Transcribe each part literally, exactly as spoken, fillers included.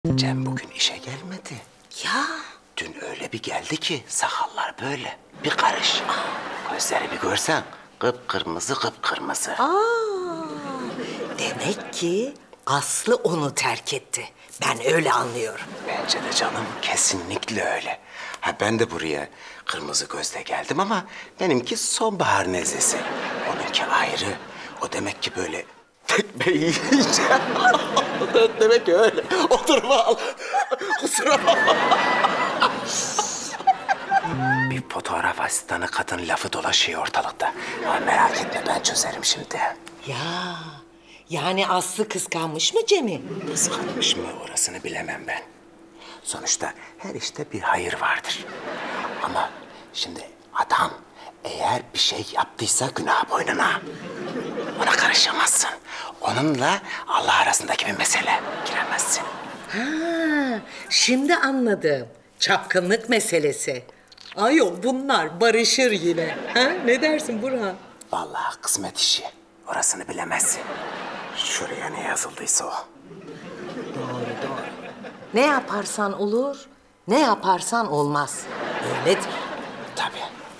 Cem bugün işe gelmedi. Ya. Dün öyle bir geldi ki sakallar böyle bir karış. Gözleri bir görsen kıpkırmızı kıpkırmızı. Aa, demek ki Aslı onu terk etti. Ben öyle anlıyorum. Bence de canım kesinlikle öyle. Ha ben de buraya kırmızı gözle geldim ama benimki sonbahar nezlesi. Onunki ayrı. O demek ki böyle tekme yiyince. Demek ki öyle. Oturma al. Kusura bakma. Bir fotoğraf asistanı kadın lafı dolaşıyor ortalıkta. Ha, merak etme ben çözerim şimdi. Ya, yani Aslı kıskanmış mı Cem'i? Kıskanmış mı orasını bilemem ben. Sonuçta her işte bir hayır vardır. Ama şimdi adam eğer bir şey yaptıysa günah boynuna. Ona karışamazsın. Onunla Allah arasındaki bir mesele giremezsin. Ha, şimdi anladım. Çapkınlık meselesi. Ayol bunlar barışır yine. Ha? Ne dersin Burhan? Vallahi kısmet işi. Orasını bilemezsin. Şuraya ne yazıldıysa o. Doğru doğru. Ne yaparsan olur, ne yaparsan olmaz. Öyledir. Tabii.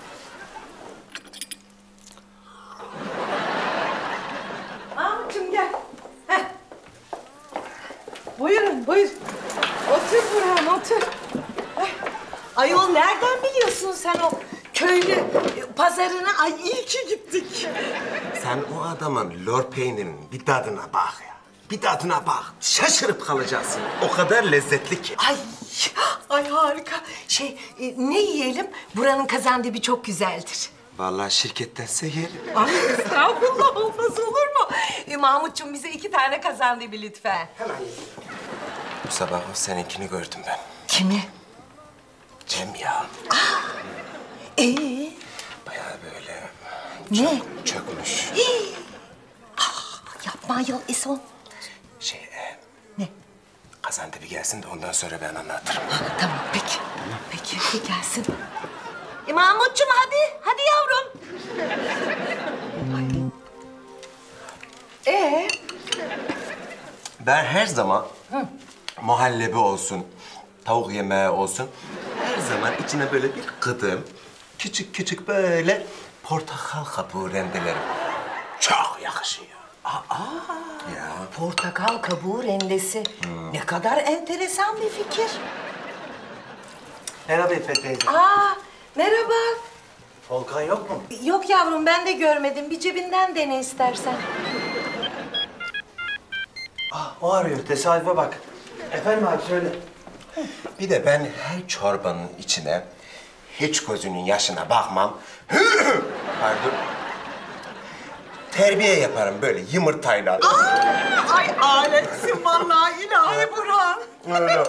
Mahmut'cum gel. Heh. Buyurun, buyur. Otur Burhan, otur. Heh. Ayol nereden biliyorsun sen o köylü pazarına? Ay iyi ki gittik. Sen o adamın lor peynirinin bir tadına bak ya. Bir tadına bak. Şaşırıp kalacaksın. O kadar lezzetli ki. Ay, ay harika. Şey, e, ne yiyelim? Buranın kazandibi çok güzeldir. Vallahi şirkettense yerim. Ay estağfurullah, olmaz olur mu? E, Mahmut'cum bize iki tane kazandibi lütfen. Hemen yedim. Bu sabah o seninkini gördüm ben. Kimi? Cem ya. Ee? Bayağı böyle... Ne? Çökmüş. Ah, yapma ayol Eson. Şey... E, Ne? Kazandibi gelsin de ondan sonra ben anlatırım. Ha, tamam peki. Peki, peki gelsin. E, Mahmut'cum hadi, hadi yavrum. Ee? Ben her zaman muhallebi olsun, tavuk yemeği olsun... her zaman içine böyle bir kıdım, küçük küçük böyle portakal kabuğu rendelerim. Çok yakışıyor. Aa, Ya. portakal kabuğu rendesi. Ne kadar enteresan bir fikir. Merhaba İffet teyze. Aa, merhaba. Volkan yok mu? Yok yavrum, ben de görmedim. Bir cebinden dene istersen. Ah, o arıyor. Tesadüfe bak. Efendim abi söyle. Bir de ben her çorbanın içine hiç gözünün yaşına bakmam. Pardon. Terbiye yaparım böyle yumurtayla. Aa, ay aletsin vallahi, ilahi Burhan. Öyle.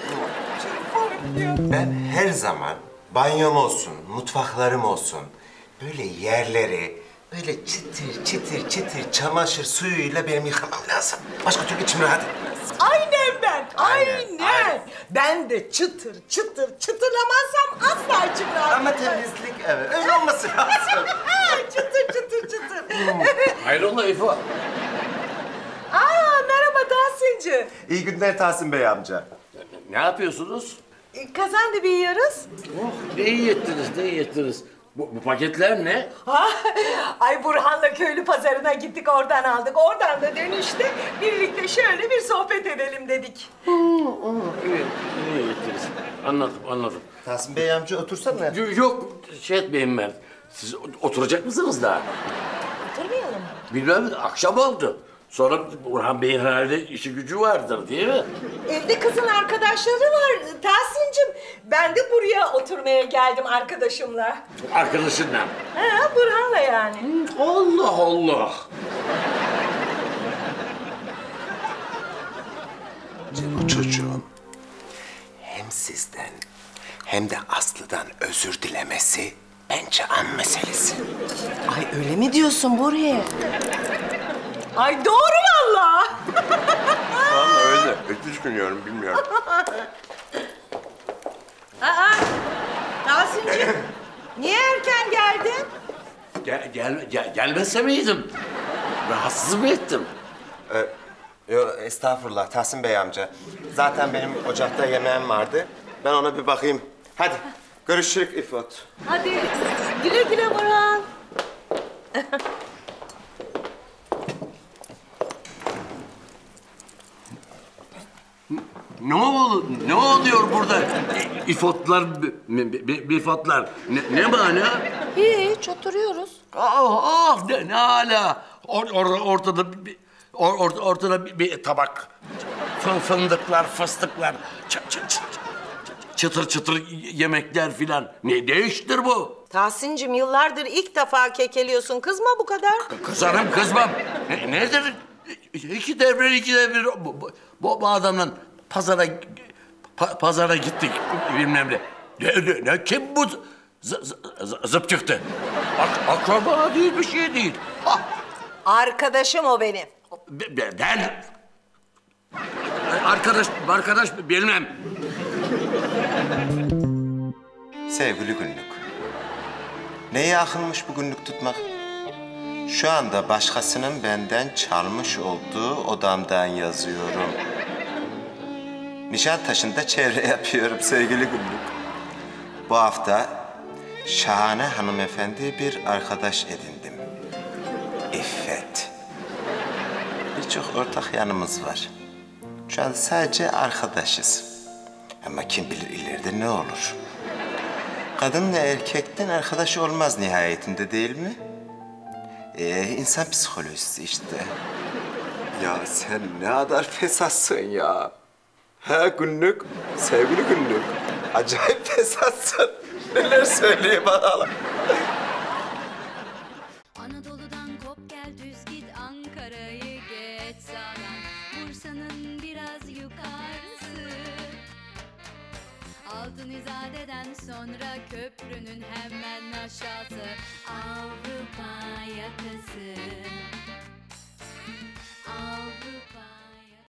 Ben her zaman banyom olsun, mutfaklarım olsun, böyle yerleri böyle çıtır çıtır çıtır çamaşır suyuyla benim yıkamam lazım. Başka türlü içim rahat etmez. Aynen ben, aynen. Aynen, aynen. Ben de çıtır çıtır çıtırlamazsam asla içim rahat Ama etmez. temizlik evet, öyle olması lazım. Çıtır çıtır çıtır. Hayrola İfo? Aa, merhaba Tahsinci. İyi günler Tahsin Bey amca. Ne yapıyorsunuz? E, Kazandibi yiyoruz. Oh, ne iyi ettiniz, ne iyi ettiniz. Bu, bu paketler ne? Ha, ay Burhan'la köylü pazarına gittik, oradan aldık. Oradan da dönüşte birlikte şöyle bir sohbet edelim dedik. İyi, iyi ettiniz. Anladım, anladım. Tahsin Bey amca otursana. Yo- Yok, şey etmeyin ben. Siz oturacak mısınız daha? Oturmayalım mı? Bilmem, akşam oldu. Sonra Burhan Bey'in herhalde işi gücü vardır, değil mi? Evde kızın arkadaşları var Tahsin'cim. Ben de buraya oturmaya geldim arkadaşımla. Arkadaşınla. Ha, Burhan'la yani. Allah Allah! Bu çocuğun hem sizden hem de Aslı'dan özür dilemesi bence an meselesi. Ay öyle mi diyorsun buraya? Ay doğru vallahi. Vallahi öyle. Hiç düşünüyorum, bilmiyorum. Aa, Tahsin'cim niye erken geldin? Gel, gel, gel, gelmese miydim? Rahatsız mı ettim? Yo, estağfurullah Tahsin Bey amca. Zaten benim ocakta yemeğim vardı. Ben ona bir bakayım. Hadi görüşürüz İfot. Hadi güle güle Burhan. Ne oluyor, ne oluyor burada? İfotlar, bi- bi- bifotlar. Ne, ne mana? Hiç oturuyoruz. Ah, ah ne, ne hala? Or, or- ortada bir, or, or- ortada bir, bir tabak. Fın, fındıklar, fıstıklar, çı, çı, çı, çıtır çıtır yemekler filan. Ne değiştir bu? Tahsin'cim yıllardır ilk defa kekeliyorsun. Kızma bu kadar. Kızarım kızmam. Ne, nedir? İki devre iki devre bu, bu, bu, bu adamla pazara pa- pazara gittik bilmem ne. Ne, ne, ne kim bu? Z, z, z- zıp çıktı. Ak, akraba değil bir şey değil. Ah, Arkadaşım o benim. be- be- ben arkadaş arkadaş bilmem. Sevgili günlük. Neye akılmış bu günlük tutmak? Şu anda başkasının benden çalmış olduğu odamdan yazıyorum. Nişantaşı'nda çevre yapıyorum sevgili günlük. Bu hafta şahane hanımefendi bir arkadaş edindim. İffet. Birçok ortak yanımız var. Şu an sadece arkadaşız. Ama kim bilir ileride ne olur? Kadınla erkekten arkadaş olmaz nihayetinde değil mi? Ee, insan psikolojisi işte. Ya sen ne kadar fesatsın ya. Ha günlük, sevgili günlük. Acayip fesatsın. Neler söyleyeyim bakalım. Anadolu'dan kop gel düz git Ankara'yı geç sağdan Bursa'nın biraz yukarısı Altın İzade'den sonra köprünün hemen aşağısı